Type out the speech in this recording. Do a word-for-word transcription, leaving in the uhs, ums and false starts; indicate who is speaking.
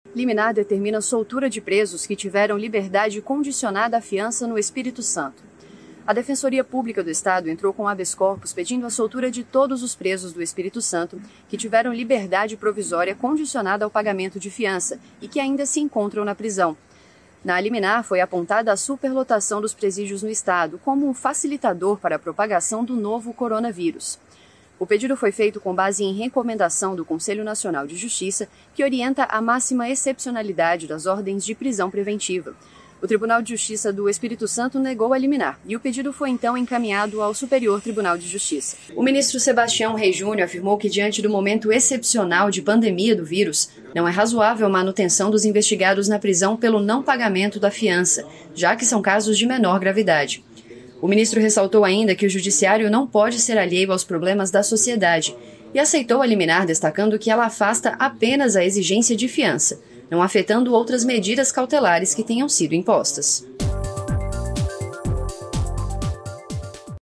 Speaker 1: Liminar determina soltura de presos que tiveram liberdade condicionada à fiança no Espírito Santo. A Defensoria Pública do Estado entrou com habeas corpus pedindo a soltura de todos os presos do Espírito Santo que tiveram liberdade provisória condicionada ao pagamento de fiança e que ainda se encontram na prisão. Na liminar, foi apontada a superlotação dos presídios no Estado como um facilitador para a propagação do novo coronavírus. O pedido foi feito com base em recomendação do Conselho Nacional de Justiça, que orienta a máxima excepcionalidade das ordens de prisão preventiva. O Tribunal de Justiça do Espírito Santo negou a liminar, e o pedido foi então encaminhado ao Superior Tribunal de Justiça. O ministro Sebastião Rey Júnior afirmou que, diante do momento excepcional de pandemia do vírus, não é razoável a manutenção dos investigados na prisão pelo não pagamento da fiança, já que são casos de menor gravidade. O ministro ressaltou ainda que o judiciário não pode ser alheio aos problemas da sociedade e aceitou a liminar, destacando que ela afasta apenas a exigência de fiança, não afetando outras medidas cautelares que tenham sido impostas.